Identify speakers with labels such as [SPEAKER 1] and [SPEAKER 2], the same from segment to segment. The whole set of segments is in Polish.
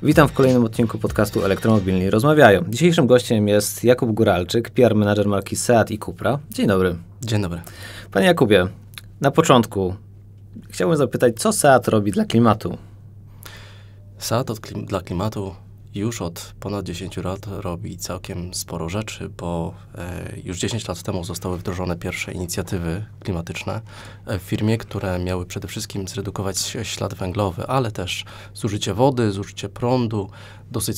[SPEAKER 1] Witam w kolejnym odcinku podcastu Elektromobilni Rozmawiają. Dzisiejszym gościem jest Jakub Góralczyk, PR manager marki Seat i Cupra. Dzień dobry.
[SPEAKER 2] Dzień dobry.
[SPEAKER 1] Panie Jakubie, na początku chciałbym zapytać, co Seat robi dla klimatu?
[SPEAKER 2] Seat dla klimatu już od ponad 10 lat robi całkiem sporo rzeczy, bo już 10 lat temu zostały wdrożone pierwsze inicjatywy klimatyczne w firmie, które miały przede wszystkim zredukować ślad węglowy, ale też zużycie wody, zużycie prądu, dosyć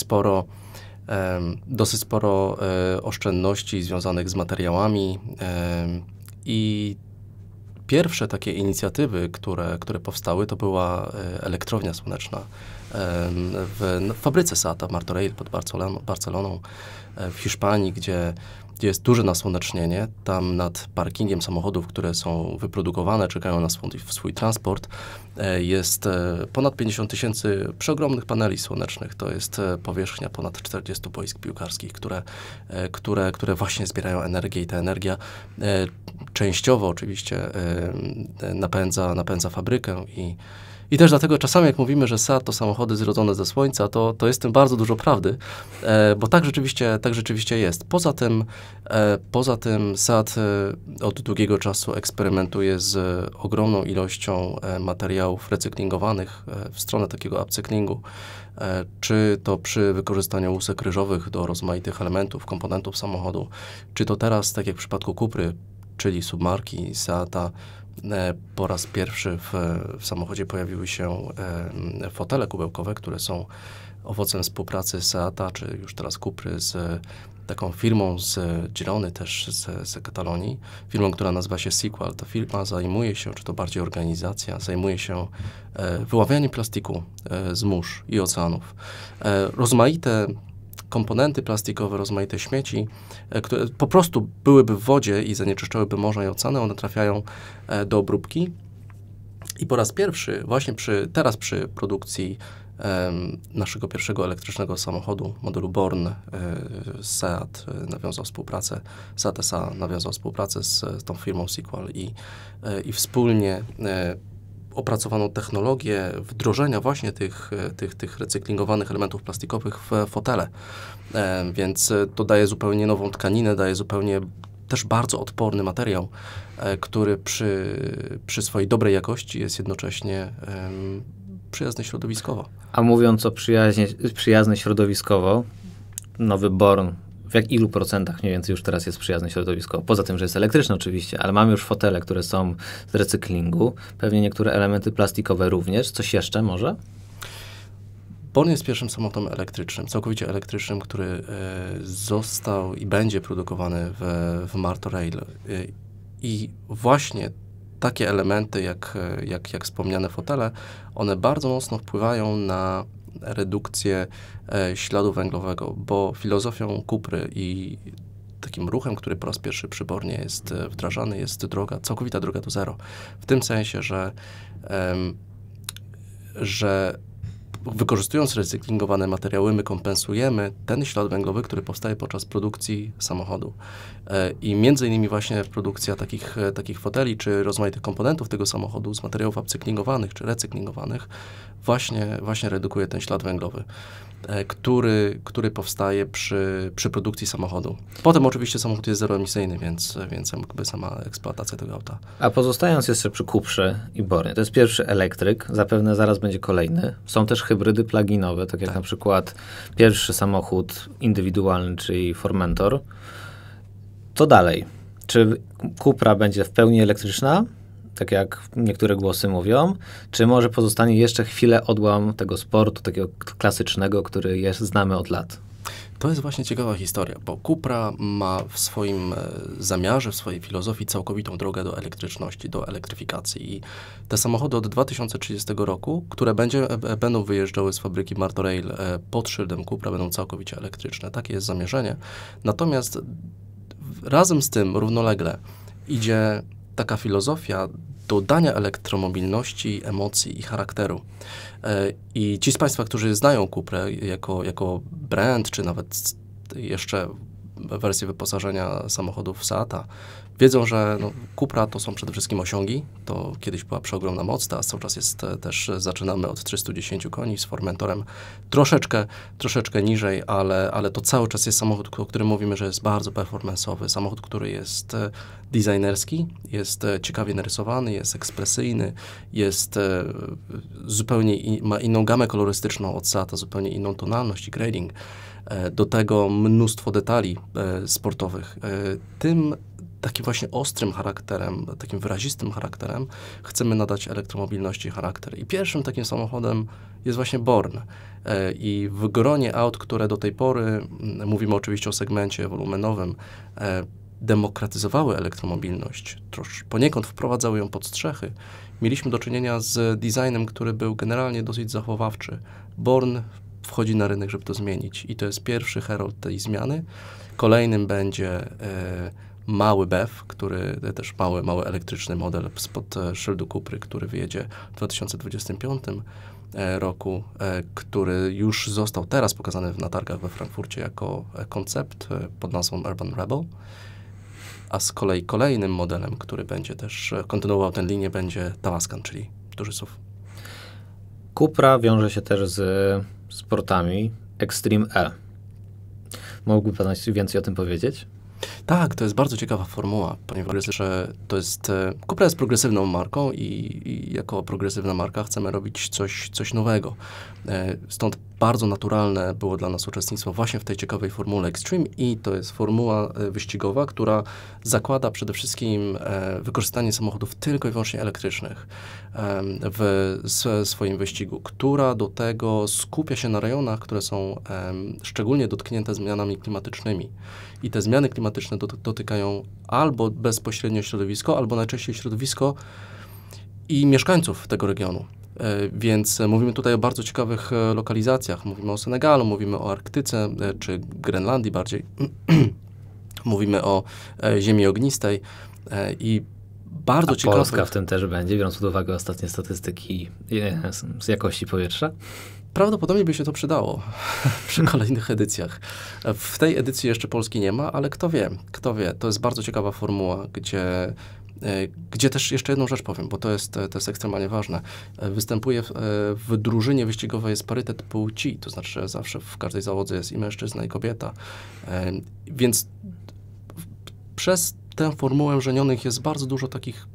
[SPEAKER 2] sporo oszczędności związanych z materiałami i pierwsze takie inicjatywy, które powstały, to była elektrownia słoneczna w fabryce Seata w Martorell pod Barceloną w Hiszpanii, gdzie jest duże nasłonecznienie. Tam nad parkingiem samochodów, które są wyprodukowane, czekają na swój transport, jest ponad 50 000 przeogromnych paneli słonecznych. To jest powierzchnia ponad 40 boisk piłkarskich, które właśnie zbierają energię i ta energia częściowo oczywiście napędza fabrykę i też dlatego czasami jak mówimy, że Seat to samochody zrodzone ze słońca, to jest w tym bardzo dużo prawdy, bo tak rzeczywiście jest. Poza tym Seat od długiego czasu eksperymentuje z ogromną ilością materiałów recyklingowanych w stronę takiego upcyklingu, czy to przy wykorzystaniu łusek ryżowych do rozmaitych elementów, komponentów samochodu, czy to teraz, tak jak w przypadku Cupry, czyli submarki Seata, po raz pierwszy w samochodzie pojawiły się fotele kubełkowe, które są owocem współpracy Seata, czy już teraz Cupry z taką firmą z Girony, też z Katalonii, firmą, która nazywa się Sequal. Ta firma zajmuje się, czy to bardziej organizacja, zajmuje się wyławianiem plastiku z mórz i oceanów. Rozmaite komponenty plastikowe, rozmaite śmieci, które po prostu byłyby w wodzie i zanieczyszczałyby morza i oceany, one trafiają do obróbki. I po raz pierwszy, właśnie teraz przy produkcji naszego pierwszego elektrycznego samochodu, modelu Born, Seat S.A. nawiązał współpracę z tą firmą Sequal i wspólnie opracowano technologię wdrożenia właśnie tych recyklingowanych elementów plastikowych w fotele. Więc to daje zupełnie nową tkaninę, daje zupełnie też bardzo odporny materiał, który przy swojej dobrej jakości jest jednocześnie przyjazny środowiskowo.
[SPEAKER 1] A mówiąc o przyjazny środowiskowo, nowy Born, w ilu procentach mniej więcej już teraz jest przyjazny środowiskowo? Poza tym, że jest elektryczny oczywiście, ale mamy już fotele, które są z recyklingu, pewnie niektóre elementy plastikowe również. Coś jeszcze może?
[SPEAKER 2] Born jest pierwszym samochodem elektrycznym, całkowicie elektrycznym, który został i będzie produkowany w Martorell. I właśnie takie elementy, jak wspomniane fotele, one bardzo mocno wpływają na redukcję śladu węglowego, bo filozofią Cupry i takim ruchem, który po raz pierwszy przy Bornie jest wdrażany, jest całkowita droga do zero. W tym sensie, że wykorzystując recyklingowane materiały, my kompensujemy ten ślad węglowy, który powstaje podczas produkcji samochodu. I między innymi właśnie produkcja takich foteli, czy rozmaitych komponentów tego samochodu z materiałów upcyklingowanych, czy recyklingowanych, właśnie redukuje ten ślad węglowy, który powstaje przy produkcji samochodu. Potem oczywiście samochód jest zeroemisyjny, więc jakby sama eksploatacja tego auta.
[SPEAKER 1] A pozostając jeszcze przy Cuprze i Bornie, to jest pierwszy elektryk, zapewne zaraz będzie kolejny. Są też hybrydy plug-inowe, tak jak na przykład pierwszy samochód indywidualny, czyli Formentor. Co dalej? Czy Cupra będzie w pełni elektryczna, tak jak niektóre głosy mówią, czy może pozostanie jeszcze chwilę odłam tego sportu, takiego klasycznego, który znamy od lat?
[SPEAKER 2] To jest właśnie ciekawa historia, bo Cupra ma w swoim zamiarze, w swojej filozofii całkowitą drogę do elektryczności, do elektryfikacji. I te samochody od 2030 roku, które będą wyjeżdżały z fabryki Martorell pod szyldem Cupra, będą całkowicie elektryczne. Takie jest zamierzenie. Natomiast razem z tym równolegle idzie taka filozofia dodania elektromobilności, emocji i charakteru. I ci z Państwa, którzy znają Cuprę jako brand, czy nawet jeszcze wersje wyposażenia samochodów Seata, wiedzą, że Cupra to są przede wszystkim osiągi. To kiedyś była przeogromna moc, teraz cały czas jest też, zaczynamy od 310 koni z Formentorem troszeczkę niżej, ale to cały czas jest samochód, o którym mówimy, że jest bardzo performance'owy. Samochód, który jest designerski, jest ciekawie narysowany, jest ekspresyjny, jest zupełnie, ma inną gamę kolorystyczną od Seata, zupełnie inną tonalność i grading. Do tego mnóstwo detali sportowych. Tym takim właśnie ostrym charakterem, takim wyrazistym charakterem chcemy nadać elektromobilności charakter. I pierwszym takim samochodem jest właśnie Born. I w gronie aut, które do tej pory, mówimy oczywiście o segmencie wolumenowym, demokratyzowały elektromobilność, poniekąd wprowadzały ją pod strzechy, mieliśmy do czynienia z designem, który był generalnie dosyć zachowawczy. Born wchodzi na rynek, żeby to zmienić i to jest pierwszy herald tej zmiany. Kolejnym będzie mały BEV, który też mały elektryczny model spod szyldu Cupry, który wyjedzie w 2025 roku, który już został teraz pokazany na targach we Frankfurcie jako koncept pod nazwą Urban Rebel. A z kolei kolejnym modelem, który będzie też kontynuował tę linię, będzie Tavascan, czyli duży SUV.
[SPEAKER 1] Cupra wiąże się też z sportami Extreme E. Mógłby Pan coś więcej o tym powiedzieć?
[SPEAKER 2] Tak, to jest bardzo ciekawa formuła, ponieważ że to jest, Cupra jest progresywną marką i jako progresywna marka chcemy robić coś nowego. Stąd bardzo naturalne było dla nas uczestnictwo właśnie w tej ciekawej formule Extreme i to jest formuła wyścigowa, która zakłada przede wszystkim wykorzystanie samochodów tylko i wyłącznie elektrycznych w swoim wyścigu, która do tego skupia się na rejonach, które są szczególnie dotknięte zmianami klimatycznymi. I te zmiany klimatyczne dotykają albo bezpośrednio środowisko, albo najczęściej środowisko i mieszkańców tego regionu. Więc mówimy tutaj o bardzo ciekawych lokalizacjach. Mówimy o Senegalu, mówimy o Arktyce, czy Grenlandii bardziej. Mówimy o ziemi ognistej i bardzo ciekawych...
[SPEAKER 1] Polska w tym też będzie, biorąc pod uwagę ostatnie statystyki z jakości powietrza?
[SPEAKER 2] Prawdopodobnie by się to przydało przy kolejnych edycjach. W tej edycji jeszcze Polski nie ma, ale kto wie. To jest bardzo ciekawa formuła, gdzie też jeszcze jedną rzecz powiem, bo to jest ekstremalnie ważne. Występuje w drużynie wyścigowej jest parytet płci, to znaczy, że zawsze w każdej załodze jest i mężczyzna, i kobieta. Więc przez tę formułę żenionych jest bardzo dużo takich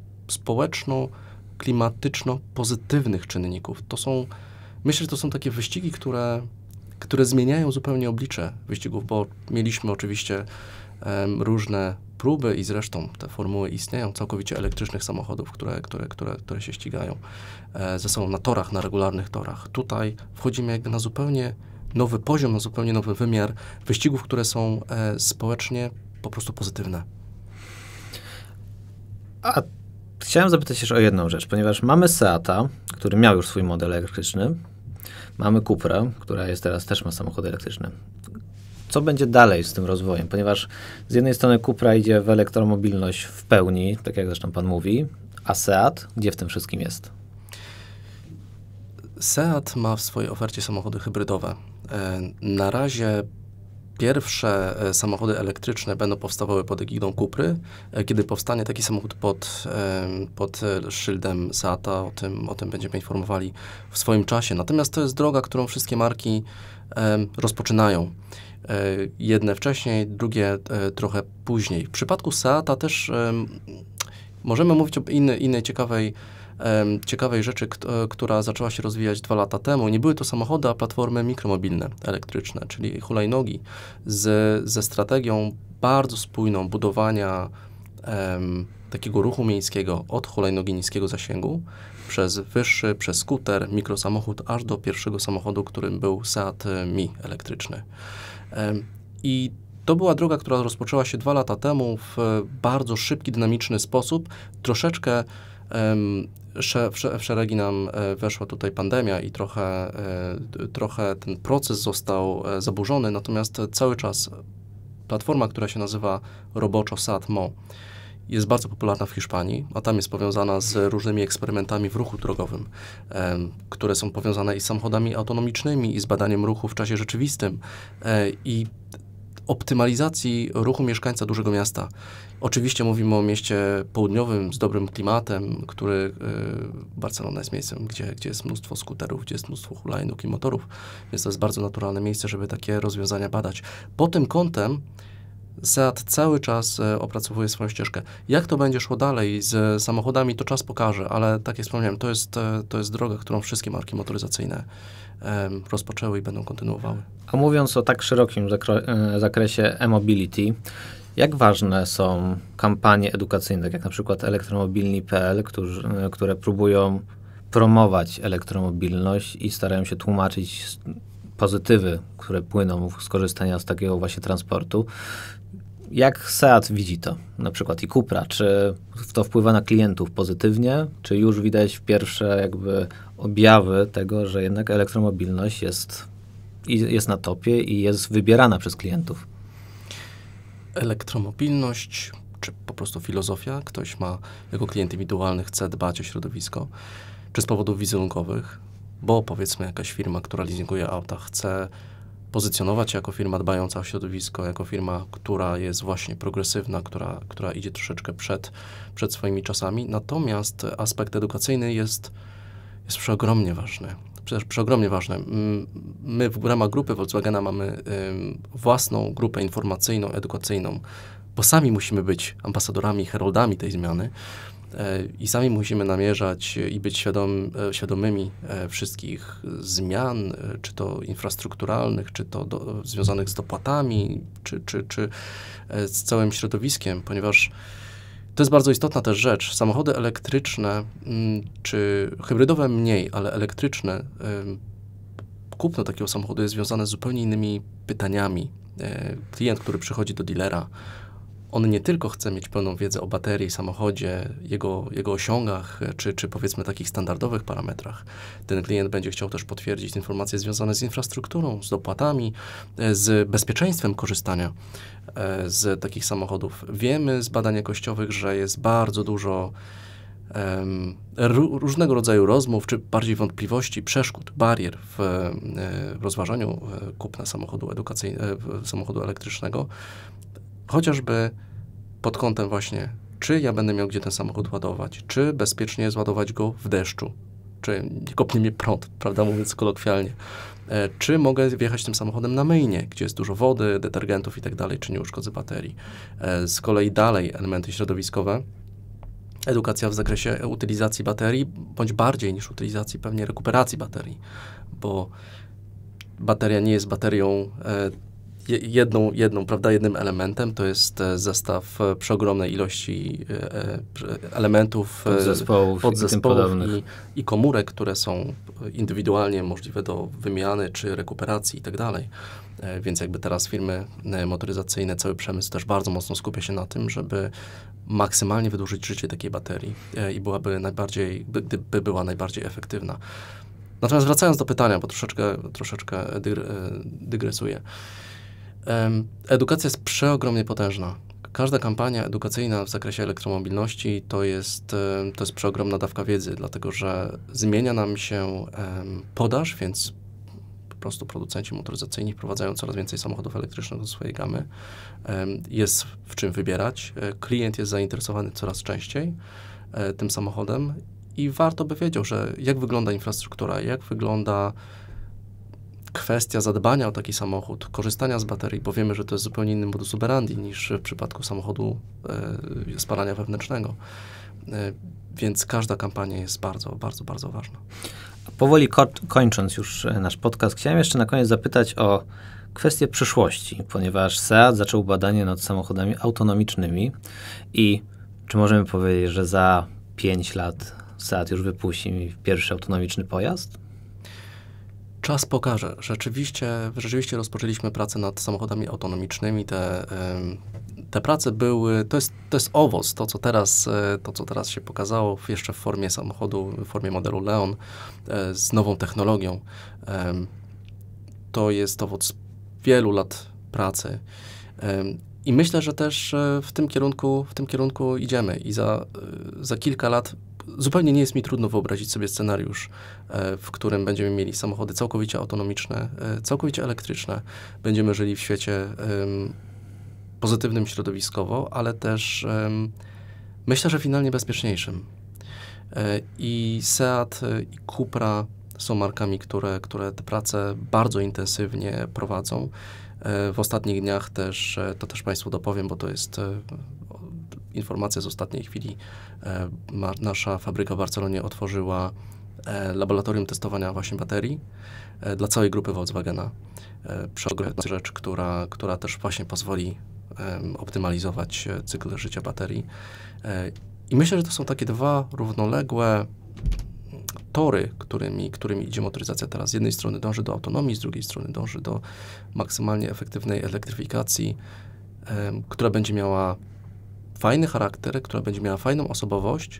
[SPEAKER 2] społeczno-klimatyczno-pozytywnych czynników. Myślę, że to są takie wyścigi, które zmieniają zupełnie oblicze wyścigów, bo mieliśmy oczywiście różne próby i zresztą te formuły istnieją, całkowicie elektrycznych samochodów, które się ścigają ze sobą na torach, na regularnych torach. Tutaj wchodzimy jakby na zupełnie nowy poziom, na zupełnie nowy wymiar wyścigów, które są społecznie po prostu pozytywne.
[SPEAKER 1] A chciałem zapytać jeszcze o jedną rzecz, ponieważ mamy Seata, który miał już swój model elektryczny, mamy Cuprę, która teraz też ma samochody elektryczne. Co będzie dalej z tym rozwojem? Ponieważ z jednej strony Cupra idzie w elektromobilność w pełni, tak jak zresztą Pan mówi, a Seat gdzie w tym wszystkim jest?
[SPEAKER 2] Seat ma w swojej ofercie samochody hybrydowe. Na razie pierwsze samochody elektryczne będą powstawały pod egidą Cupry. Kiedy powstanie taki samochód pod szyldem Seata, o tym będziemy informowali w swoim czasie. Natomiast to jest droga, którą wszystkie marki rozpoczynają. Jedne wcześniej, drugie trochę później. W przypadku Seata też możemy mówić o innej ciekawej rzeczy, która zaczęła się rozwijać 2 lata temu. Nie były to samochody, a platformy mikromobilne, elektryczne, czyli hulajnogi ze strategią bardzo spójną budowania takiego ruchu miejskiego od hulajnogi niskiego zasięgu przez wyższy, przez skuter, mikrosamochód, aż do pierwszego samochodu, którym był Seat Mi elektryczny. I to była droga, która rozpoczęła się 2 lata temu w bardzo szybki, dynamiczny sposób. Troszeczkę w szeregi nam weszła tutaj pandemia i trochę ten proces został zaburzony, natomiast cały czas platforma, która się nazywa roboczo Seat Mo, jest bardzo popularna w Hiszpanii, a tam jest powiązana z różnymi eksperymentami w ruchu drogowym, które są powiązane i z samochodami autonomicznymi, i z badaniem ruchu w czasie rzeczywistym. I optymalizacji ruchu mieszkańca dużego miasta. Oczywiście mówimy o mieście południowym z dobrym klimatem, Barcelona jest miejscem, gdzie jest mnóstwo skuterów, gdzie jest mnóstwo hulajnóg i motorów, więc to jest bardzo naturalne miejsce, żeby takie rozwiązania badać. Pod tym kątem SEAT cały czas opracowuje swoją ścieżkę. Jak to będzie szło dalej z samochodami, to czas pokaże, ale tak jak wspomniałem, to jest droga, którą wszystkie marki motoryzacyjne rozpoczęły i będą kontynuowały.
[SPEAKER 1] A mówiąc o tak szerokim zakresie e-mobility, jak ważne są kampanie edukacyjne, jak na przykład elektromobilni.pl, które próbują promować elektromobilność i starają się tłumaczyć pozytywy, które płyną z korzystania z takiego właśnie transportu. Jak SEAT widzi to, na przykład i Cupra? Czy to wpływa na klientów pozytywnie? Czy już widać pierwsze jakby objawy tego, że jednak elektromobilność jest na topie i jest wybierana przez klientów?
[SPEAKER 2] Elektromobilność, czy po prostu filozofia, ktoś ma jako klient indywidualny, chce dbać o środowisko, czy z powodów wizerunkowych, bo powiedzmy jakaś firma, która leasinguje auta, chce pozycjonować się jako firma dbająca o środowisko, jako firma, która jest właśnie progresywna, która idzie troszeczkę przed swoimi czasami. Natomiast aspekt edukacyjny jest przeogromnie ważny. Przeogromnie ważne. My w ramach grupy Volkswagena mamy własną grupę informacyjną, edukacyjną, bo sami musimy być ambasadorami, heroldami tej zmiany i sami musimy namierzać i być świadomymi wszystkich zmian, czy to infrastrukturalnych, czy to związanych z dopłatami, czy z całym środowiskiem, ponieważ to jest bardzo istotna też rzecz. Samochody elektryczne, czy hybrydowe mniej, ale elektryczne, kupno takiego samochodu jest związane z zupełnie innymi pytaniami. Klient, który przychodzi do dealera, on nie tylko chce mieć pełną wiedzę o baterii, samochodzie, jego osiągach, czy powiedzmy takich standardowych parametrach. Ten klient będzie chciał też potwierdzić informacje związane z infrastrukturą, z dopłatami, z bezpieczeństwem korzystania z takich samochodów. Wiemy z badań jakościowych, że jest bardzo dużo różnego rodzaju rozmów, czy bardziej wątpliwości, przeszkód, barier w rozważaniu kupna samochodu elektrycznego, chociażby pod kątem właśnie, czy ja będę miał gdzie ten samochód ładować, czy bezpiecznie zładować go w deszczu, czy nie kopnie mnie prąd, prawda, mówiąc kolokwialnie, czy mogę wjechać tym samochodem na myjnię, gdzie jest dużo wody, detergentów i tak dalej, czy nie uszkodzę baterii. Z kolei dalej elementy środowiskowe, edukacja w zakresie utylizacji baterii, bądź bardziej niż utylizacji, pewnie rekuperacji baterii, bo bateria nie jest baterią jednym elementem, to jest zestaw przeogromnej ilości elementów, podzespołów i komórek, które są indywidualnie możliwe do wymiany czy rekuperacji i tak dalej. Więc jakby teraz firmy motoryzacyjne, cały przemysł też bardzo mocno skupia się na tym, żeby maksymalnie wydłużyć życie takiej baterii i by była najbardziej efektywna. Natomiast wracając do pytania, bo troszeczkę dygresuję. Edukacja jest przeogromnie potężna. Każda kampania edukacyjna w zakresie elektromobilności to jest przeogromna dawka wiedzy, dlatego że zmienia nam się podaż, więc po prostu producenci motoryzacyjni wprowadzają coraz więcej samochodów elektrycznych do swojej gamy. Jest w czym wybierać. Klient jest zainteresowany coraz częściej tym samochodem i warto by wiedział, że jak wygląda infrastruktura, jak wygląda kwestia zadbania o taki samochód, korzystania z baterii, bo wiemy, że to jest zupełnie inny modus operandi niż w przypadku samochodu spalania wewnętrznego. Więc każda kampania jest bardzo, bardzo, bardzo ważna.
[SPEAKER 1] Powoli kończąc już nasz podcast, chciałem jeszcze na koniec zapytać o kwestię przyszłości, ponieważ SEAT zaczął badanie nad samochodami autonomicznymi i czy możemy powiedzieć, że za 5 lat SEAT już wypuści pierwszy autonomiczny pojazd?
[SPEAKER 2] Czas pokaże. Rzeczywiście rozpoczęliśmy pracę nad samochodami autonomicznymi. Te prace były, to jest owoc, to co teraz się pokazało jeszcze w formie samochodu, w formie modelu Leon z nową technologią. To jest owoc wielu lat pracy. I myślę, że też w tym kierunku idziemy i za kilka lat zupełnie nie jest mi trudno wyobrazić sobie scenariusz, w którym będziemy mieli samochody całkowicie autonomiczne, całkowicie elektryczne. Będziemy żyli w świecie pozytywnym środowiskowo, ale też myślę, że finalnie bezpieczniejszym. I Seat i Cupra są markami, które te prace bardzo intensywnie prowadzą. W ostatnich dniach też, to też Państwu dopowiem, bo to jest informacja z ostatniej chwili. Nasza fabryka w Barcelonie otworzyła laboratorium testowania właśnie baterii dla całej grupy Volkswagena. Przeogromna rzecz, która też właśnie pozwoli optymalizować cykl życia baterii. I myślę, że to są takie dwa równoległe tory, którymi idzie motoryzacja teraz. Z jednej strony dąży do autonomii, z drugiej strony dąży do maksymalnie efektywnej elektryfikacji, która będzie miała fajny charakter, która będzie miała fajną osobowość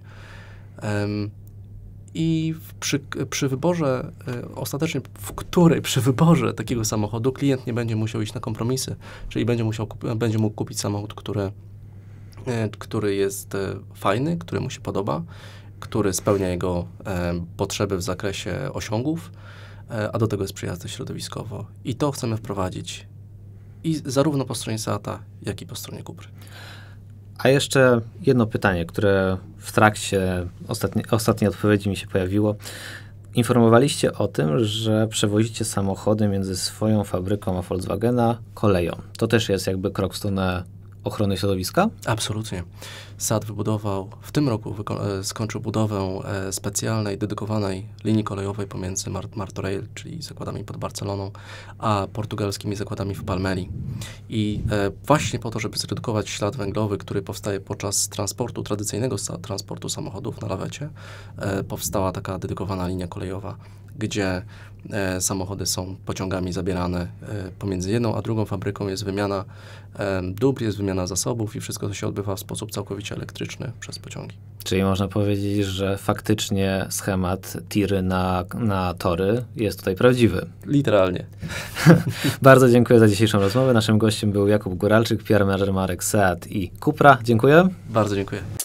[SPEAKER 2] i przy wyborze, ostatecznie przy wyborze takiego samochodu klient nie będzie musiał iść na kompromisy, czyli będzie mógł kupić samochód, który jest fajny, który mu się podoba, który spełnia jego potrzeby w zakresie osiągów, a do tego jest przyjazny środowiskowo. I to chcemy wprowadzić i zarówno po stronie Seata, jak i po stronie Cupry.
[SPEAKER 1] A jeszcze jedno pytanie, które w trakcie ostatniej odpowiedzi mi się pojawiło. Informowaliście o tym, że przewozicie samochody między swoją fabryką a Volkswagena koleją. To też jest jakby krok w stronę ochrony środowiska?
[SPEAKER 2] Absolutnie. Seat wybudował, w tym roku skończył budowę specjalnej, dedykowanej linii kolejowej pomiędzy Martorell, czyli zakładami pod Barceloną, a portugalskimi zakładami w Palmeli. I właśnie po to, żeby zredukować ślad węglowy, który powstaje podczas transportu, tradycyjnego transportu samochodów na lawecie, powstała taka dedykowana linia kolejowa, gdzie samochody są pociągami zabierane pomiędzy jedną a drugą fabryką, jest wymiana dóbr, jest wymiana zasobów i wszystko to się odbywa w sposób całkowicie elektryczny przez pociągi.
[SPEAKER 1] Czyli można powiedzieć, że faktycznie schemat tiry na tory jest tutaj prawdziwy.
[SPEAKER 2] Literalnie.
[SPEAKER 1] Bardzo dziękuję za dzisiejszą rozmowę. Naszym gościem był Jakub Góralczyk, PR manager marek Seat i Cupra. Dziękuję.
[SPEAKER 2] Bardzo dziękuję.